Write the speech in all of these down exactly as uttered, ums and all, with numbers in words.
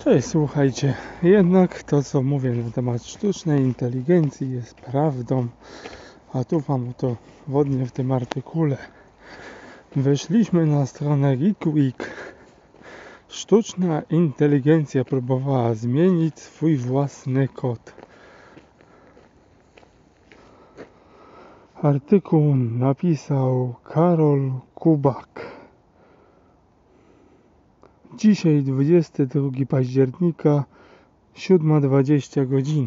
Cześć, słuchajcie, jednak to co mówię na temat sztucznej inteligencji jest prawdą, a tu wam to wodnie w tym artykule. Weszliśmy na stronę Geek Week. Sztuczna inteligencja próbowała zmienić swój własny kod. Artykuł napisał Karol Kubak. Dzisiaj dwudziestego drugiego października, siódma dwadzieścia godzina.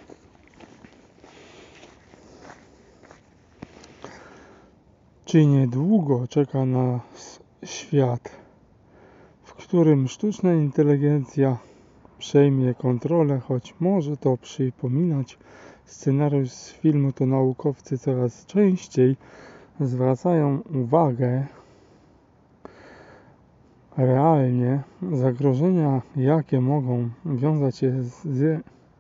Czy niedługo czeka nas świat, w którym sztuczna inteligencja przejmie kontrolę, choć może to przypominać scenariusz z filmu, to naukowcy coraz częściej zwracają uwagę realnie zagrożenia, jakie mogą wiązać się z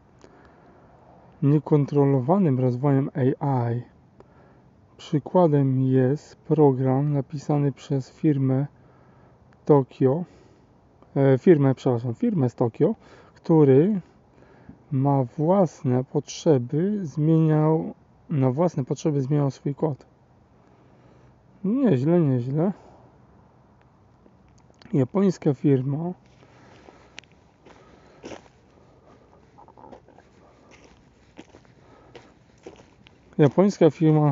niekontrolowanym rozwojem A I. Przykładem jest program napisany przez firmę Tokio, e, firmę, przepraszam, firmę z Tokio, który ma własne potrzeby, zmieniał, na własne potrzeby zmieniał swój kod. Nieźle, nieźle. Japońska firma Japońska firma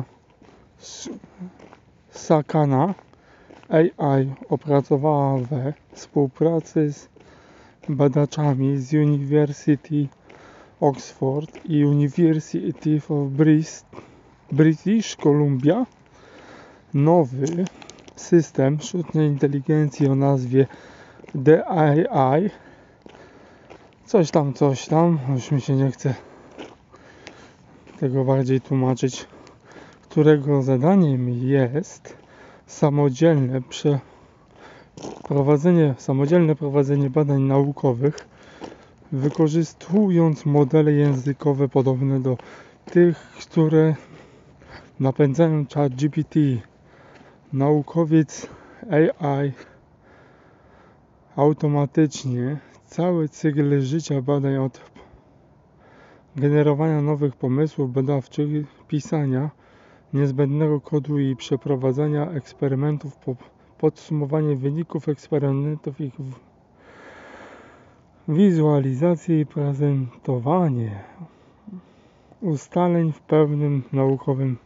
Sakana A I opracowała we współpracy z badaczami z University Oxford i University of British Columbia nowy system sztucznej inteligencji o nazwie The A I. Coś tam, coś tam, już mi się nie chce tego bardziej tłumaczyć, którego zadaniem jest samodzielne przeprowadzenie, samodzielne prowadzenie badań naukowych, wykorzystując modele językowe podobne do tych, które napędzają ChatGPT. Naukowiec A I automatycznie cały cykl życia badań, od generowania nowych pomysłów badawczych, pisania niezbędnego kodu i przeprowadzania eksperymentów, po podsumowanie wyników eksperymentów, ich wizualizację i prezentowanie ustaleń w pełnym naukowym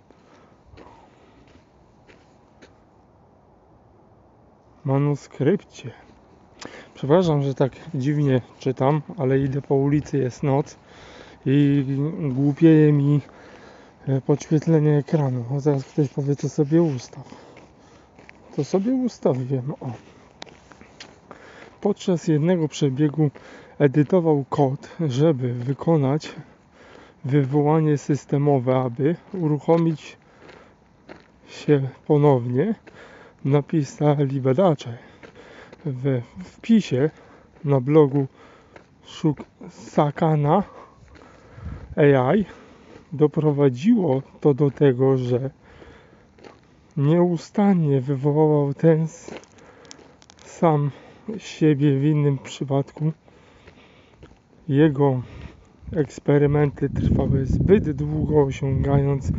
manuskrypcie. Przepraszam, że tak dziwnie czytam, ale idę po ulicy, jest noc i głupieje mi podświetlenie ekranu. O, zaraz ktoś powie, to sobie ustaw. To sobie ustawiłem. O. Podczas jednego przebiegu edytował kod, żeby wykonać wywołanie systemowe, aby uruchomić się ponownie. Napisali badacze we wpisie na blogu Sakana A I. Doprowadziło to do tego, że nieustannie wywoływał ten sam siebie w innym przypadku. Jego eksperymenty trwały zbyt długo, osiągając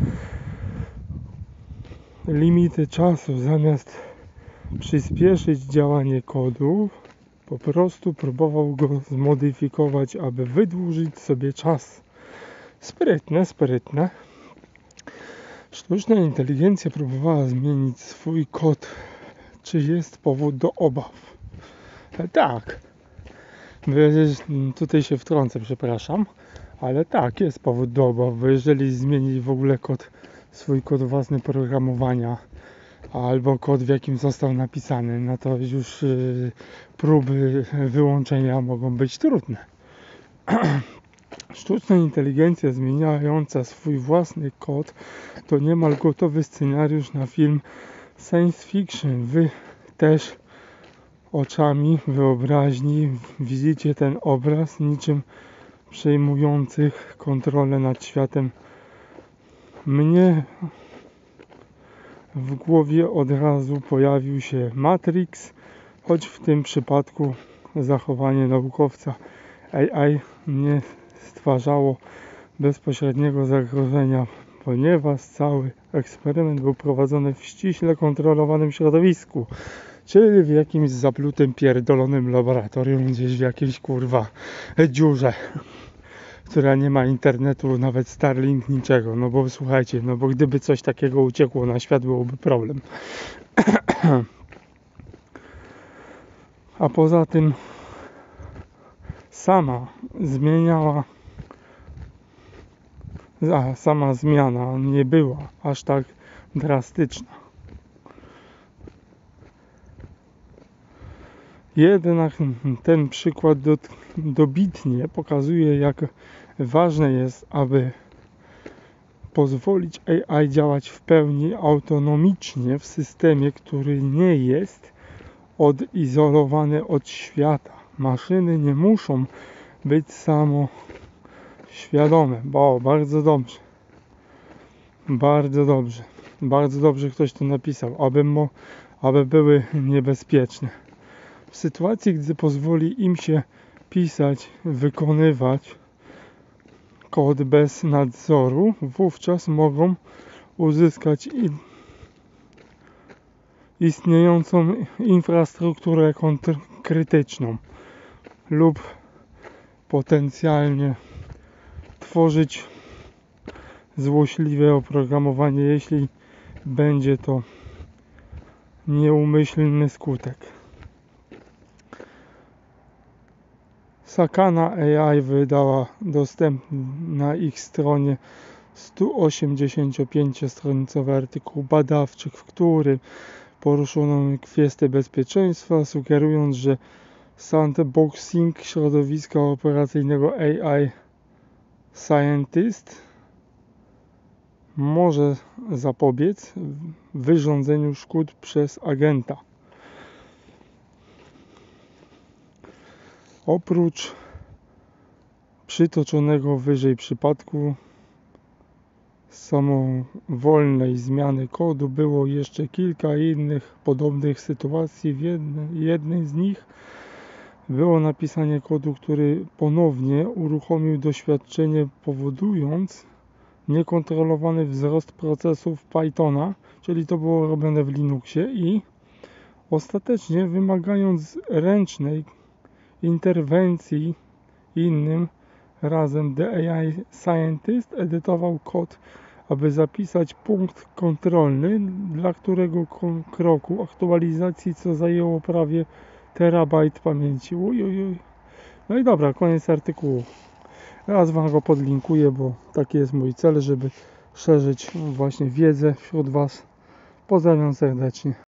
limity czasu. Zamiast przyspieszyć działanie kodu, po prostu próbował go zmodyfikować, aby wydłużyć sobie czas. Sprytne, sprytne. Sztuczna inteligencja próbowała zmienić swój kod. Czy jest powód do obaw? E, tak. Tutaj się wtrącę, przepraszam. Ale tak, jest powód do obaw, bo jeżeli zmienić w ogóle kod, swój kod własny programowania, albo kod, w jakim został napisany, no to już yy, próby wyłączenia mogą być trudne. Sztuczna inteligencja zmieniająca swój własny kod to niemal gotowy scenariusz na film science fiction. Wy też oczami wyobraźni widzicie ten obraz niczym przejmujących kontrolę nad światem. Mnie w głowie od razu pojawił się Matrix, choć w tym przypadku zachowanie naukowca. A I nie stwarzało bezpośredniego zagrożenia, ponieważ cały eksperyment był prowadzony w ściśle kontrolowanym środowisku, czyli w jakimś zaplutym, pierdolonym laboratorium, gdzieś w jakiejś kurwa dziurze, która nie ma internetu, nawet Starlink, niczego. No bo słuchajcie, no bo gdyby coś takiego uciekło na świat, byłoby problem. A poza tym sama zmieniała a sama zmiana nie była aż tak drastyczna. Jednak ten przykład do, dobitnie pokazuje, jak ważne jest, aby pozwolić A I działać w pełni autonomicznie w systemie, który nie jest odizolowany od świata. Maszyny nie muszą być samoświadome. Bo bardzo dobrze. Bardzo dobrze. Bardzo dobrze ktoś to napisał, aby, mo, aby były niebezpieczne. W sytuacji, gdy pozwoli im się pisać, wykonywać kod bez nadzoru, wówczas mogą uzyskać i, istniejącą infrastrukturę krytyczną lub potencjalnie tworzyć złośliwe oprogramowanie, jeśli będzie to nieumyślny skutek. Sakana A I wydała dostępny na ich stronie sto osiemdziesięciopięciostronicowy artykuł badawczy, w którym poruszono kwestię bezpieczeństwa, sugerując, że sandboxing środowiska operacyjnego A I Scientist może zapobiec wyrządzeniu szkód przez agenta. Oprócz przytoczonego wyżej przypadku samowolnej zmiany kodu było jeszcze kilka innych podobnych sytuacji. W jednej, jednej z nich było napisanie kodu, który ponownie uruchomił doświadczenie, powodując niekontrolowany wzrost procesów Pythona, czyli to było robione w Linuxie, i ostatecznie wymagając ręcznej interwencji. Innym razem The A I Scientist edytował kod, aby zapisać punkt kontrolny, dla którego kroku aktualizacji, co zajęło prawie terabajt pamięci. Uj, uj, uj. No i dobra, koniec artykułu. Raz wam go podlinkuję, bo taki jest mój cel, żeby szerzyć właśnie wiedzę wśród was. Pozdrawiam serdecznie.